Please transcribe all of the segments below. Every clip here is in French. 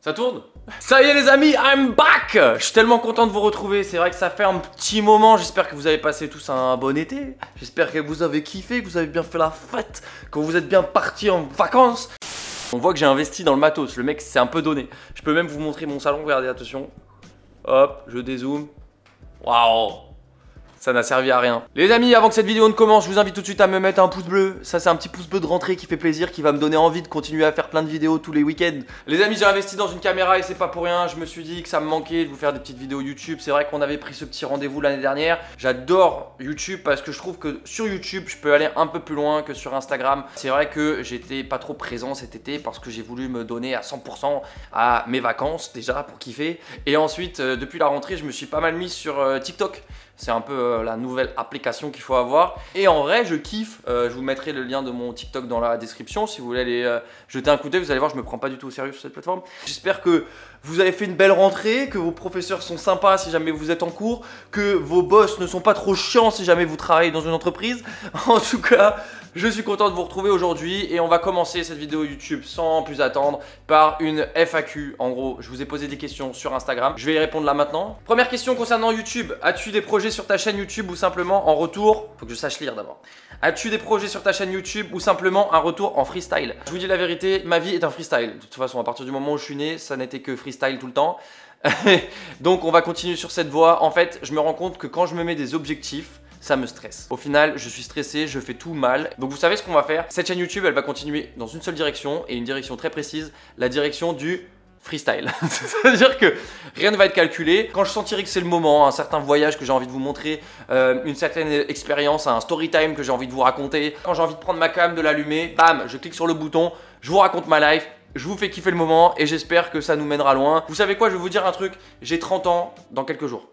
Ça tourne? Ça y est les amis, I'm back! Je suis tellement content de vous retrouver, c'est vrai que ça fait un petit moment, j'espère que vous avez passé tous un bon été. J'espère que vous avez kiffé, que vous avez bien fait la fête, que vous êtes bien partis en vacances. On voit que j'ai investi dans le matos, le mec s'est un peu donné. Je peux même vous montrer mon salon, regardez, attention. Hop, je dézoome. Waouh! Ça n'a servi à rien. Les amis, avant que cette vidéo ne commence, je vous invite tout de suite à me mettre un pouce bleu. Ça, c'est un petit pouce bleu de rentrée qui fait plaisir, qui va me donner envie de continuer à faire plein de vidéos tous les week-ends. Les amis, j'ai investi dans une caméra et c'est pas pour rien. Je me suis dit que ça me manquait de vous faire des petites vidéos YouTube. C'est vrai qu'on avait pris ce petit rendez-vous l'année dernière. J'adore YouTube parce que je trouve que sur YouTube, je peux aller un peu plus loin que sur Instagram. C'est vrai que j'étais pas trop présent cet été parce que j'ai voulu me donner à 100% à mes vacances déjà pour kiffer. Et ensuite, depuis la rentrée, je me suis pas mal mis sur TikTok. C'est un peu la nouvelle application qu'il faut avoir. Et en vrai, je kiffe. Je vous mettrai le lien de mon TikTok dans la description. Si vous voulez aller jeter un coup d'œil, vous allez voir, je me prends pas du tout au sérieux sur cette plateforme. J'espère que vous avez fait une belle rentrée, que vos professeurs sont sympas si jamais vous êtes en cours, que vos boss ne sont pas trop chiants si jamais vous travaillez dans une entreprise. En tout cas, je suis content de vous retrouver aujourd'hui et on va commencer cette vidéo YouTube sans plus attendre par une FAQ. En gros, je vous ai posé des questions sur Instagram. Je vais y répondre là maintenant. Première question concernant YouTube. As-tu des projets sur ta chaîne YouTube ou simplement en retour? Faut que je sache lire d'abord. As-tu des projets sur ta chaîne YouTube ou simplement un retour en freestyle? Je vous dis la vérité, ma vie est un freestyle. De toute façon, à partir du moment où je suis né, ça n'était que freestyle tout le temps. Donc on va continuer sur cette voie. En fait, je me rends compte que quand je me mets des objectifs, ça me stresse. Au final, je suis stressé, je fais tout mal. Donc vous savez ce qu'on va faire? Cette chaîne YouTube, elle va continuer dans une seule direction et une direction très précise, la direction du freestyle. C'est-à-dire que rien ne va être calculé. Quand je sentirai que c'est le moment, un certain voyage que j'ai envie de vous montrer, une certaine expérience, un story time que j'ai envie de vous raconter, quand j'ai envie de prendre ma cam, de l'allumer, bam, je clique sur le bouton, je vous raconte ma life. Je vous fais kiffer le moment et j'espère que ça nous mènera loin. Vous savez quoi, je vais vous dire un truc, j'ai 30 ans dans quelques jours.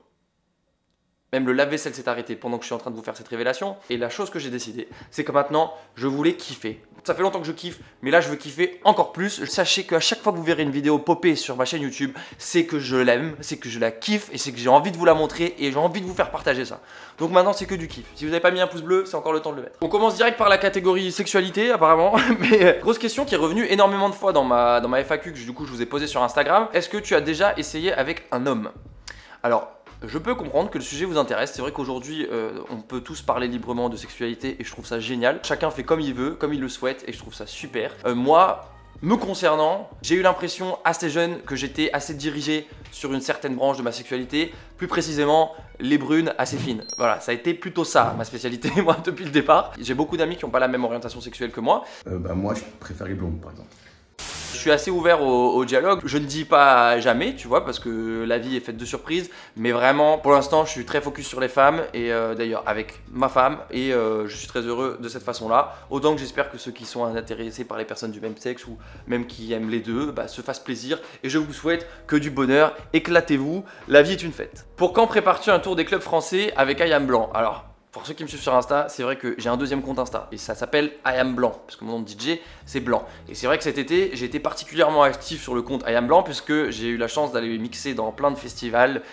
Même le lave-vaisselle s'est arrêté pendant que je suis en train de vous faire cette révélation. Et la chose que j'ai décidé, c'est que maintenant, je voulais kiffer. Ça fait longtemps que je kiffe, mais là, je veux kiffer encore plus. Sachez qu'à chaque fois que vous verrez une vidéo popper sur ma chaîne YouTube, c'est que je l'aime, c'est que je la kiffe et c'est que j'ai envie de vous la montrer et j'ai envie de vous faire partager ça. Donc maintenant, c'est que du kiff. Si vous n'avez pas mis un pouce bleu, c'est encore le temps de le mettre. On commence direct par la catégorie sexualité, apparemment. Mais grosse question qui est revenue énormément de fois dans ma FAQ que du coup, je vous ai posée sur Instagram. Est-ce que tu as déjà essayé avec un homme? Alors, je peux comprendre que le sujet vous intéresse. C'est vrai qu'aujourd'hui, on peut tous parler librement de sexualité et je trouve ça génial. Chacun fait comme il veut, comme il le souhaite et je trouve ça super. Moi, me concernant, j'ai eu l'impression assez jeune que j'étais assez dirigé sur une certaine branche de ma sexualité, plus précisément les brunes assez fines. Voilà, ça a été plutôt ça ma spécialité, moi, depuis le départ. J'ai beaucoup d'amis qui n'ont pas la même orientation sexuelle que moi. Moi, je préfère les blondes, par exemple. Je suis assez ouvert au dialogue, je ne dis pas jamais, tu vois, parce que la vie est faite de surprises, mais vraiment, pour l'instant, je suis très focus sur les femmes, et d'ailleurs avec ma femme, et je suis très heureux de cette façon-là, autant que j'espère que ceux qui sont intéressés par les personnes du même sexe, ou même qui aiment les deux, se fassent plaisir, et je vous souhaite que du bonheur, éclatez-vous, la vie est une fête. Pour quand prépares-tu un tour des clubs français avec I Am Blanc? Alors, pour ceux qui me suivent sur Insta, c'est vrai que j'ai un deuxième compte Insta et ça s'appelle I Am Blanc parce que mon nom de DJ c'est Blanc. Et c'est vrai que cet été j'ai été particulièrement actif sur le compte I Am Blanc puisque j'ai eu la chance d'aller mixer dans plein de festivals.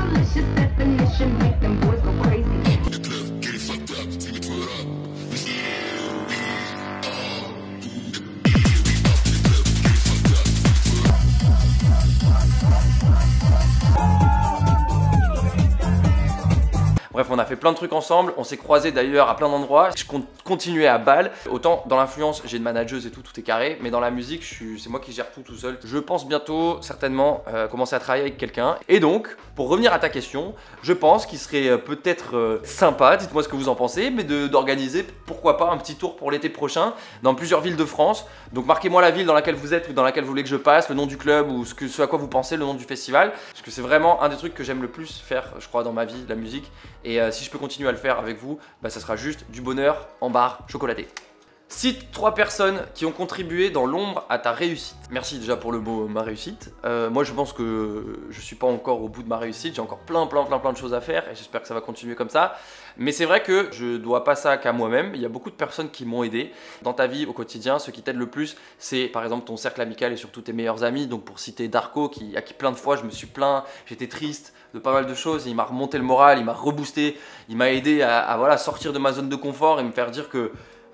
Bref, on a fait plein de trucs ensemble, on s'est croisés d'ailleurs à plein d'endroits. Je compte continuer à Bâle. Autant dans l'influence, j'ai une manageuse et tout est carré, mais dans la musique, c'est moi qui gère tout seul. Je pense bientôt, certainement, commencer à travailler avec quelqu'un. Et donc, pour revenir à ta question, je pense qu'il serait peut-être sympa, dites-moi ce que vous en pensez, mais d'organiser, pourquoi pas, un petit tour pour l'été prochain dans plusieurs villes de France. Donc marquez-moi la ville dans laquelle vous êtes ou dans laquelle vous voulez que je passe, le nom du club ou ce à quoi vous pensez, le nom du festival. Parce que c'est vraiment un des trucs que j'aime le plus faire, je crois, dans ma vie, la musique. Et si je peux continuer à le faire avec vous, ça sera juste du bonheur en barre chocolatée. Cite 3 personnes qui ont contribué dans l'ombre à ta réussite. Merci déjà pour le mot ma réussite. Moi je pense que je suis pas encore au bout de ma réussite, j'ai encore plein de choses à faire et j'espère que ça va continuer comme ça. Mais c'est vrai que je dois pas ça qu'à moi-même, il y a beaucoup de personnes qui m'ont aidé. Dans ta vie au quotidien, ce qui t'aide le plus, c'est par exemple ton cercle amical et surtout tes meilleurs amis. Donc pour citer Darko, à qui plein de fois je me suis plaint, j'étais triste de pas mal de choses, il m'a remonté le moral, il m'a reboosté, il m'a aidé à voilà, sortir de ma zone de confort et me faire dire que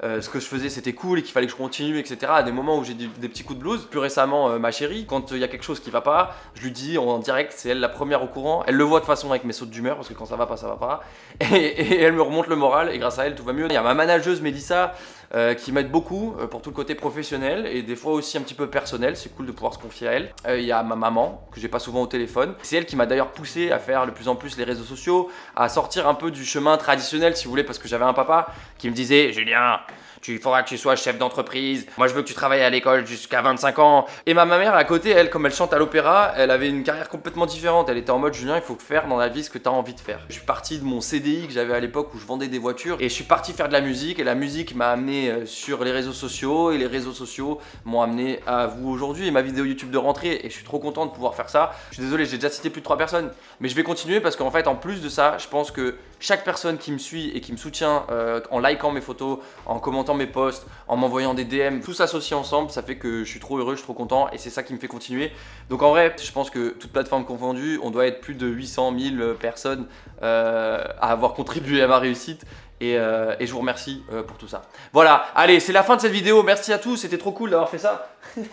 ce que je faisais c'était cool et qu'il fallait que je continue, etc. À des moments où j'ai des petits coups de blues. Plus récemment, ma chérie, quand il y a quelque chose qui va pas, je lui dis en direct, c'est elle la première au courant. Elle le voit de toute façon avec mes sautes d'humeur, parce que quand ça va pas, ça va pas. Et elle me remonte le moral, et grâce à elle, tout va mieux. Il y a ma manageuse Mélissa qui m'aide beaucoup pour tout le côté professionnel et des fois aussi un petit peu personnel. C'est cool de pouvoir se confier à elle. Il y a ma maman, que j'ai pas souvent au téléphone. C'est elle qui m'a d'ailleurs poussé à faire de plus en plus les réseaux sociaux, à sortir un peu du chemin traditionnel, si vous voulez, parce que j'avais un papa qui me disait « Julien, il faudra que tu sois chef d'entreprise. Moi, je veux que tu travailles à l'école jusqu'à 25 ans. » Et ma mère, à côté, elle, comme elle chante à l'opéra, elle avait une carrière complètement différente. Elle était en mode « Julien, il faut faire dans la vie ce que tu as envie de faire. » Je suis parti de mon CDI que j'avais à l'époque où je vendais des voitures et je suis parti faire de la musique. Et la musique m'a amené sur les réseaux sociaux et les réseaux sociaux m'ont amené à vous aujourd'hui et ma vidéo YouTube de rentrée. Et je suis trop content de pouvoir faire ça. Je suis désolé, j'ai déjà cité plus de 3 personnes. Mais je vais continuer parce qu'en fait, en plus de ça, je pense que chaque personne qui me suit et qui me soutient en likant mes photos, en commentant mes posts, en m'envoyant des DM, tout s'associe ensemble, ça fait que je suis trop heureux, je suis trop content et c'est ça qui me fait continuer. Donc en vrai, je pense que toute plateforme confondue, on doit être plus de 800 000 personnes à avoir contribué à ma réussite. Et je vous remercie pour tout ça. Voilà, allez, c'est la fin de cette vidéo. Merci à tous, c'était trop cool d'avoir fait ça.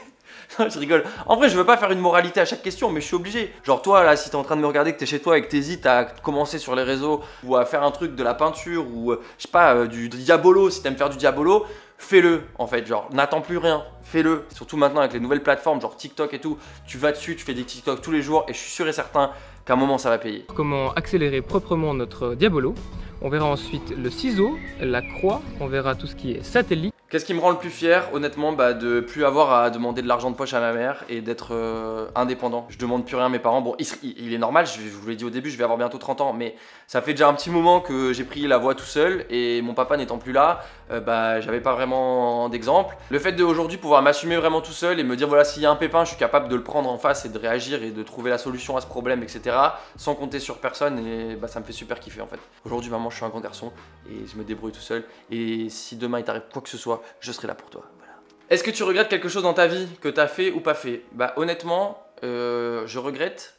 Je rigole. En vrai, je veux pas faire une moralité à chaque question, mais je suis obligé. Genre toi, là, si t'es en train de me regarder, que t'es chez toi et que t'hésites à commencer sur les réseaux ou à faire un truc de la peinture ou, je sais pas, du diabolo, si t'aimes faire du diabolo, fais-le en fait. Genre, n'attends plus rien, fais-le. Surtout maintenant avec les nouvelles plateformes, genre TikTok et tout, tu vas dessus, tu fais des TikTok tous les jours et je suis sûr et certain qu'à un moment, ça va payer. Comment accélérer proprement notre diabolo. On verra ensuite le ciseau, la croix, on verra tout ce qui est satellite. Qu'est-ce qui me rend le plus fier, honnêtement, de plus avoir à demander de l'argent de poche à ma mère et d'être indépendant. Je demande plus rien à mes parents. Bon, il est normal, je vous l'ai dit au début, je vais avoir bientôt 30 ans, mais ça fait déjà un petit moment que j'ai pris la voie tout seul et mon papa n'étant plus là, j'avais pas vraiment d'exemple. Le fait d'aujourd'hui pouvoir m'assumer vraiment tout seul et me dire voilà, s'il y a un pépin, je suis capable de le prendre en face et de réagir et de trouver la solution à ce problème, etc. sans compter sur personne et ça me fait super kiffer en fait. Aujourd'hui, maman, je suis un grand garçon et je me débrouille tout seul et si demain il t'arrive quoi que ce soit, je serai là pour toi. Voilà. Est-ce que tu regrettes quelque chose dans ta vie que tu as fait ou pas fait? Bah honnêtement, je regrette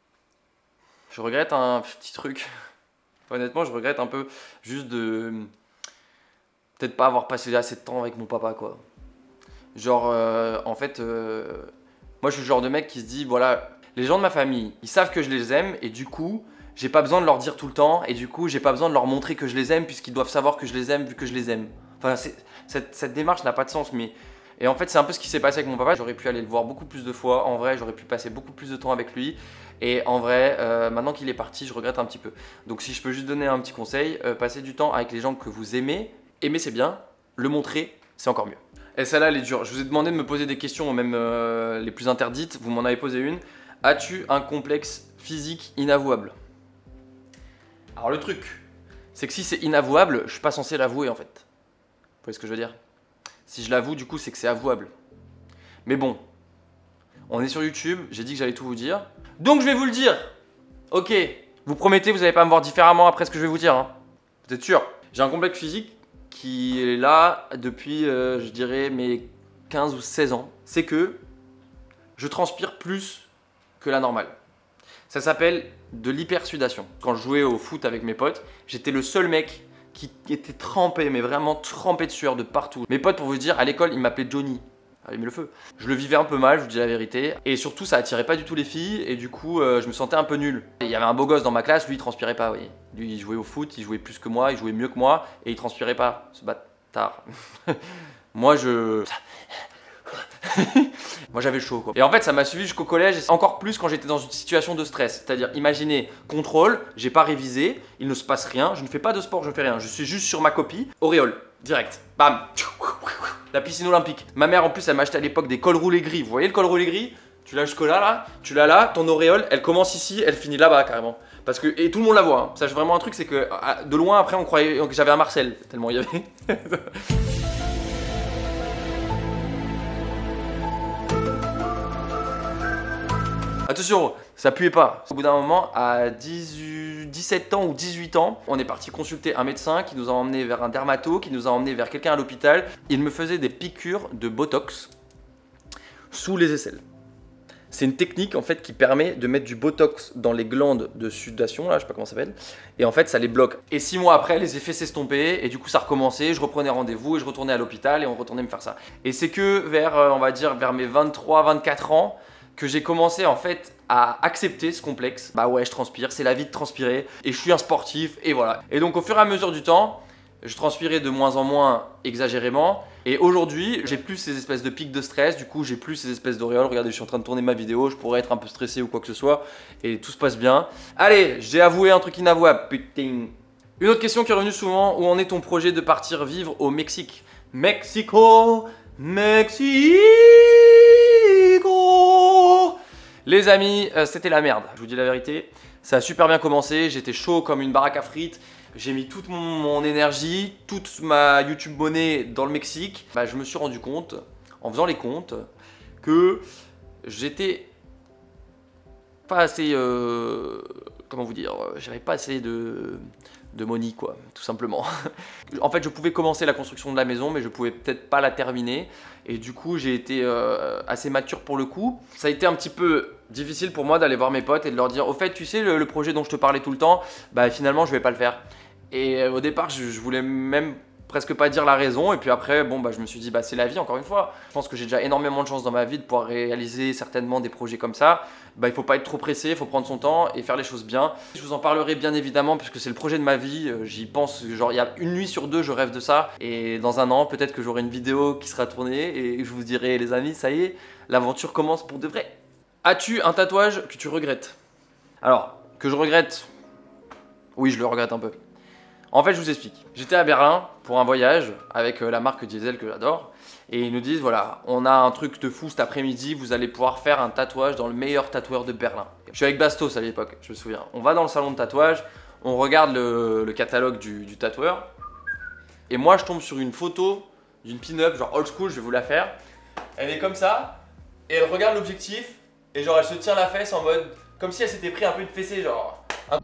un petit truc. Honnêtement, je regrette un peu juste de peut-être pas avoir passé assez de temps avec mon papa quoi. Genre en fait, moi je suis le genre de mec qui se dit voilà, les gens de ma famille, ils savent que je les aime et du coup, j'ai pas besoin de leur dire tout le temps et du coup, j'ai pas besoin de leur montrer que je les aime puisqu'ils doivent savoir que je les aime vu que je les aime. Enfin, cette démarche n'a pas de sens, mais... Et en fait, c'est un peu ce qui s'est passé avec mon papa. J'aurais pu aller le voir beaucoup plus de fois. En vrai, j'aurais pu passer beaucoup plus de temps avec lui. Et en vrai, maintenant qu'il est parti, je regrette un petit peu. Donc si je peux juste donner un petit conseil, passez du temps avec les gens que vous aimez. Aimer, c'est bien. Le montrer, c'est encore mieux. Et celle-là, elle est dure. Je vous ai demandé de me poser des questions, même les plus interdites. Vous m'en avez posé une. As-tu un complexe physique inavouable? Alors le truc, c'est que si c'est inavouable, je suis pas censé l'avouer en fait. Vous voyez ce que je veux dire? Si je l'avoue, du coup, c'est que c'est avouable. Mais bon, on est sur YouTube, j'ai dit que j'allais tout vous dire. Donc je vais vous le dire. Ok, vous promettez, vous n'allez pas me voir différemment après ce que je vais vous dire. Hein. Vous êtes sûr? J'ai un complexe physique qui est là depuis, je dirais, mes 15 ou 16 ans. C'est que je transpire plus que la normale. Ça s'appelle de l'hypersudation. Quand je jouais au foot avec mes potes, j'étais le seul mec qui était trempé, mais vraiment trempé de sueur de partout. Mes potes, pour vous dire, à l'école, ils m'appelaient Johnny. Allumez le feu. Je le vivais un peu mal, je vous dis la vérité. Et surtout, ça attirait pas du tout les filles. Et du coup, je me sentais un peu nul. Il y avait un beau gosse dans ma classe, lui, il transpirait pas, vous voyez. Lui, il jouait au foot, il jouait plus que moi, il jouait mieux que moi. Et il transpirait pas, ce bâtard. Moi, moi j'avais chaud quoi. Et en fait ça m'a suivi jusqu'au collège, et encore plus quand j'étais dans une situation de stress. C'est-à-dire, imaginez, contrôle, j'ai pas révisé, il ne se passe rien, je ne fais pas de sport, je ne fais rien, je suis juste sur ma copie, auréole, direct, bam. La piscine olympique. Ma mère en plus elle m'a acheté à l'époque des cols roulés gris, vous voyez le col roulé gris? Tu l'as jusqu'au là, tu l'as là, ton auréole, elle commence ici, elle finit là-bas carrément. Parce que, et tout le monde la voit, hein. Sache vraiment un truc, c'est que de loin après on croyait que j'avais un Marcel, tellement il y avait. Attention, ça puait pas. Au bout d'un moment, à 17 ans ou 18 ans, on est parti consulter un médecin qui nous a emmené vers un dermato, qui nous a emmené vers quelqu'un à l'hôpital. Il me faisait des piqûres de botox sous les aisselles. C'est une technique en fait qui permet de mettre du botox dans les glandes de sudation, là, je sais pas comment ça s'appelle, et en fait ça les bloque. Et 6 mois après, les effets s'estompaient et du coup ça recommençait, je reprenais rendez-vous et je retournais à l'hôpital et on retournait me faire ça. Et c'est que vers, on va dire, vers mes 23-24 ans que j'ai commencé en fait à accepter ce complexe. Bah ouais, je transpire, c'est la vie de transpirer et je suis un sportif et voilà. Et donc au fur et à mesure du temps, je transpirais de moins en moins exagérément et aujourd'hui j'ai plus ces espèces de pics de stress, du coup j'ai plus ces espèces d'auréoles. Regardez, je suis en train de tourner ma vidéo, je pourrais être un peu stressé ou quoi que ce soit et tout se passe bien. Allez, j'ai avoué un truc inavouable, putain. Une autre question qui est revenue souvent, où en est ton projet de partir vivre au Mexique? Mexico, Mexico. Les amis, c'était la merde, je vous dis la vérité. Ça a super bien commencé, j'étais chaud comme une baraque à frites. J'ai mis toute mon énergie, toute ma YouTube monnaie dans le Mexique. Bah, je me suis rendu compte, en faisant les comptes, que j'étais pas assez... comment vous dire, j'avais pas assez de money quoi, tout simplement. En fait je pouvais commencer la construction de la maison mais je pouvais peut-être pas la terminer et du coup j'ai été assez mature pour le coup. Ça a été un petit peu difficile pour moi d'aller voir mes potes et de leur dire au fait tu sais le projet dont je te parlais tout le temps, bah finalement je vais pas le faire. Et au départ je voulais même presque pas dire la raison et puis après bon bah je me suis dit bah c'est la vie encore une fois. Je pense que j'ai déjà énormément de chance dans ma vie de pouvoir réaliser certainement des projets comme ça. Bah il faut pas être trop pressé, il faut prendre son temps et faire les choses bien. Je vous en parlerai bien évidemment puisque c'est le projet de ma vie, j'y pense genre il y a une nuit sur deux je rêve de ça et dans un an peut-être que j'aurai une vidéo qui sera tournée et je vous dirai les amis ça y est, l'aventure commence pour de vrai. As-tu un tatouage que tu regrettes? Alors, que je regrette, oui je le regrette un peu. En fait, je vous explique. J'étais à Berlin pour un voyage avec la marque Diesel que j'adore. Et ils nous disent, voilà, on a un truc de fou cet après-midi, vous allez pouvoir faire un tatouage dans le meilleur tatoueur de Berlin. Je suis avec Bastos à l'époque, je me souviens. On va dans le salon de tatouage, on regarde le catalogue du tatoueur. Et moi, je tombe sur une photo d'une pin-up, genre old school, je vais vous la faire. Elle est comme ça, et elle regarde l'objectif, et genre elle se tient la fesse en mode, comme si elle s'était pris un peu de fessée, genre...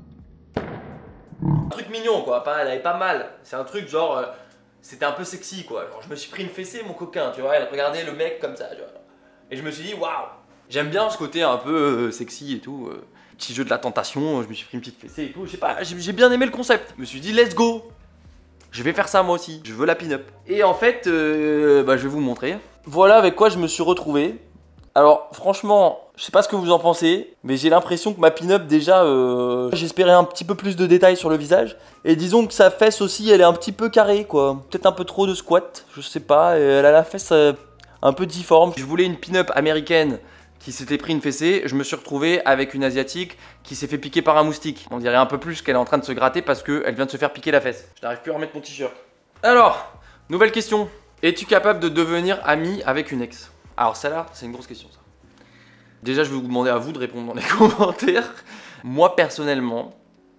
Un truc mignon quoi, elle avait pas mal, c'est un truc genre, c'était un peu sexy quoi, genre je me suis pris une fessée mon coquin, tu vois, elle regardait le mec comme ça, tu vois. Et je me suis dit waouh, j'aime bien ce côté un peu sexy et tout, petit jeu de la tentation, je me suis pris une petite fessée et tout, je sais pas, j'ai bien aimé le concept, je me suis dit let's go, je vais faire ça moi aussi, je veux la pin-up. Et en fait, bah, je vais vous montrer, voilà avec quoi je me suis retrouvé. Alors franchement, je sais pas ce que vous en pensez, mais j'ai l'impression que ma pin-up déjà, j'espérais un petit peu plus de détails sur le visage. Et disons que sa fesse aussi, elle est un petit peu carrée quoi. Peut-être un peu trop de squat, je sais pas, elle a la fesse un peu difforme. Je voulais une pin-up américaine qui s'était pris une fessée, je me suis retrouvé avec une asiatique qui s'est fait piquer par un moustique. On dirait un peu plus qu'elle est en train de se gratter parce qu'elle vient de se faire piquer la fesse. Je n'arrive plus à remettre mon t-shirt. Alors, nouvelle question. Es-tu capable de devenir ami avec une ex? Alors celle-là, c'est une grosse question ça. Déjà, je vais vous demander à vous de répondre dans les commentaires. Moi, personnellement,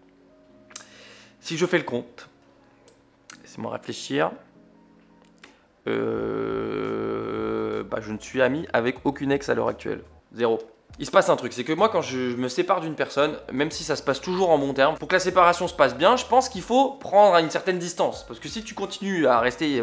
si je fais le compte, laissez-moi réfléchir, bah, je ne suis ami avec aucune ex à l'heure actuelle. Zéro. Il se passe un truc, c'est que moi, quand je me sépare d'une personne, même si ça se passe toujours en bon terme, pour que la séparation se passe bien, je pense qu'il faut prendre une certaine distance. Parce que si tu continues à rester...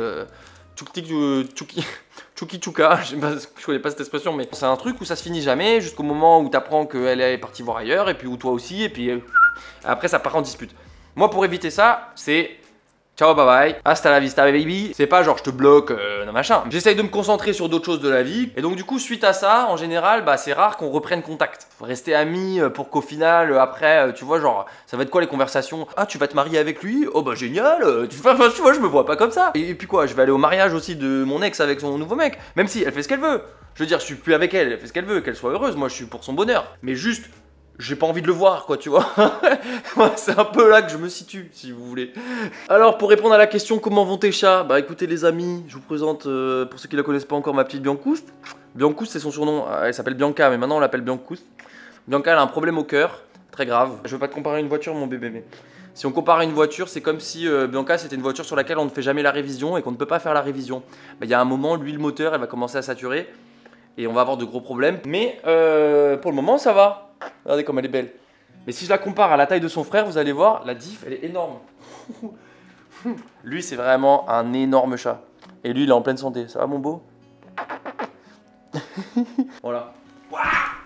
Tchouki-tchouka, je connais pas cette expression, mais c'est un truc où ça se finit jamais jusqu'au moment où t'apprends qu'elle est partie voir ailleurs, et puis où toi aussi, et puis après ça part en dispute. Moi pour éviter ça, c'est ciao bye bye, hasta la vista baby. C'est pas genre je te bloque, non machin. J'essaye de me concentrer sur d'autres choses de la vie, et donc du coup suite à ça, en général, bah c'est rare qu'on reprenne contact. Faut rester amis pour qu'au final, après, tu vois, genre, ça va être quoi les conversations? Ah, tu vas te marier avec lui? Oh bah génial, tu vois, je me vois pas comme ça. Et puis quoi, je vais aller au mariage aussi de mon ex avec son nouveau mec, même si elle fait ce qu'elle veut. Je veux dire, je suis plus avec elle, elle fait ce qu'elle veut, qu'elle soit heureuse, moi je suis pour son bonheur. Mais juste, j'ai pas envie de le voir quoi, tu vois. C'est un peu là que je me situe, si vous voulez. Alors pour répondre à la question comment vont tes chats, bah écoutez les amis, je vous présente, pour ceux qui la connaissent pas encore, ma petite Biancouste. Biancouste c'est son surnom, elle s'appelle Bianca mais maintenant on l'appelle Biancouste. Bianca elle a un problème au cœur, très grave. Je veux pas te comparer à une voiture mon bébé, mais si on compare à une voiture, c'est comme si Bianca c'était une voiture sur laquelle on ne fait jamais la révision et qu'on ne peut pas faire la révision. Bah il y a un moment, l'huile moteur elle va commencer à saturer et on va avoir de gros problèmes. Mais pour le moment ça va. Regardez comme elle est belle. Mais si je la compare à la taille de son frère, vous allez voir, la diff, elle est énorme. Lui, c'est vraiment un énorme chat. Et lui, il est en pleine santé. Ça va, mon beau? Voilà.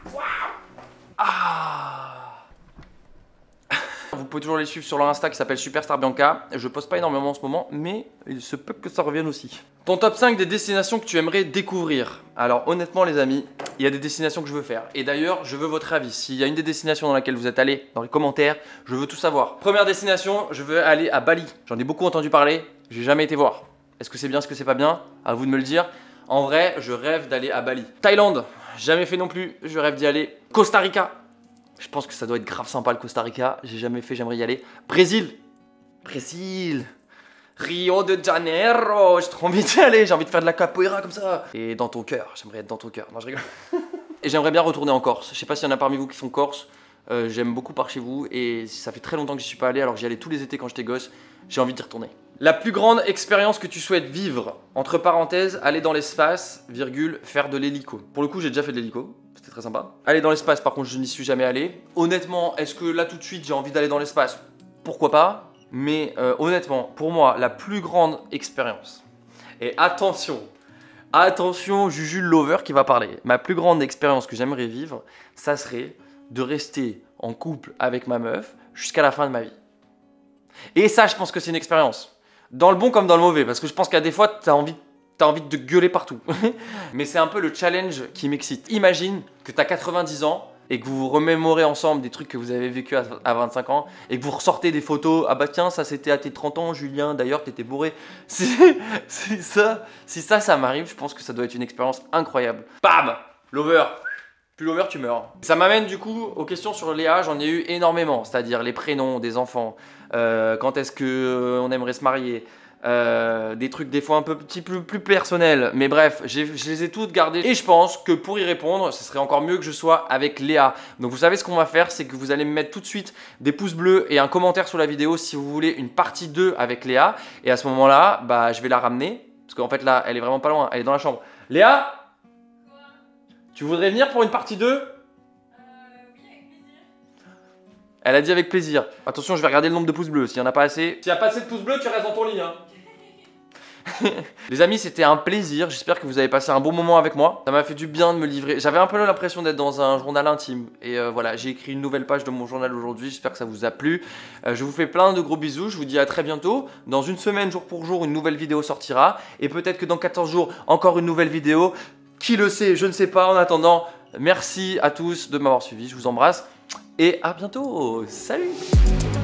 Vous pouvez toujours les suivre sur leur Insta qui s'appelle Superstar Bianca. Je poste pas énormément en ce moment, mais il se peut que ça revienne aussi. Ton top 5 des destinations que tu aimerais découvrir. Alors honnêtement les amis, il y a des destinations que je veux faire. Et d'ailleurs, je veux votre avis. S'il y a une des destinations dans laquelle vous êtes allé, dans les commentaires, je veux tout savoir. Première destination, je veux aller à Bali. J'en ai beaucoup entendu parler, j'ai jamais été voir. Est-ce que c'est bien, est-ce que c'est pas bien? À vous de me le dire. En vrai, je rêve d'aller à Bali. Thaïlande, jamais fait non plus, je rêve d'y aller. Costa Rica. Je pense que ça doit être grave sympa le Costa Rica. J'ai jamais fait, j'aimerais y aller. Brésil. Brésil. Rio de Janeiro. J'ai trop envie d'y aller. J'ai envie de faire de la capoeira comme ça. Et dans ton cœur. J'aimerais être dans ton cœur. Non, je rigole. Et j'aimerais bien retourner en Corse. Je sais pas s'il y en a parmi vous qui sont corse. J'aime beaucoup par chez vous. Et ça fait très longtemps que j'y suis pas allé. Alors que j'y allais tous les étés quand j'étais gosse. J'ai envie d'y retourner. La plus grande expérience que tu souhaites vivre. Entre parenthèses, aller dans l'espace, virgule, faire de l'hélico. Pour le coup, j'ai déjà fait de l'hélico. C'était très sympa. Aller dans l'espace, par contre, je n'y suis jamais allé. Honnêtement, est-ce que là tout de suite j'ai envie d'aller dans l'espace? Pourquoi pas? Mais honnêtement, pour moi, la plus grande expérience. Et attention, attention, Juju Lover qui va parler. Ma plus grande expérience que j'aimerais vivre, ça serait de rester en couple avec ma meuf jusqu'à la fin de ma vie. Et ça, je pense que c'est une expérience. Dans le bon comme dans le mauvais, parce que je pense qu'à des fois, t'as envie de gueuler partout. Mais c'est un peu le challenge qui m'excite. Imagine que tu as 90 ans et que vous vous remémorez ensemble des trucs que vous avez vécu à 25 ans et que vous ressortez des photos. Ah bah tiens, ça c'était à tes 30 ans, Julien, d'ailleurs t'étais bourré. Si ça m'arrive, je pense que ça doit être une expérience incroyable. Bam! Lover! Plus lover, tu meurs. Ça m'amène du coup aux questions sur Léa, j'en ai eu énormément. C'est-à-dire les prénoms des enfants, quand est-ce qu'on aimerait se marier, des trucs des fois un peu plus personnels, mais bref, je les ai toutes gardées et je pense que pour y répondre, ce serait encore mieux que je sois avec Léa. Donc vous savez ce qu'on va faire, c'est que vous allez me mettre tout de suite des pouces bleus et un commentaire sous la vidéo si vous voulez une partie 2 avec Léa. Et à ce moment-là, bah, je vais la ramener, parce qu'en fait là, elle est vraiment pas loin, elle est dans la chambre. Léa, tu voudrais venir pour une partie 2? Oui, avec plaisir. Elle a dit avec plaisir. Attention, je vais regarder le nombre de pouces bleus, s'il n'y en a pas assez. S'il n'y a pas assez de pouces bleus, tu restes dans ton lit, hein. Les amis, c'était un plaisir. J'espère que vous avez passé un bon moment avec moi. Ça m'a fait du bien de me livrer. J'avais un peu l'impression d'être dans un journal intime. Et voilà, j'ai écrit une nouvelle page de mon journal aujourd'hui. J'espère que ça vous a plu. Je vous fais plein de gros bisous. Je vous dis à très bientôt. Dans une semaine, jour pour jour, une nouvelle vidéo sortira. Et peut-être que dans 14 jours, encore une nouvelle vidéo. Qui le sait, je ne sais pas. En attendant, merci à tous de m'avoir suivi. Je vous embrasse. Et à bientôt. Salut!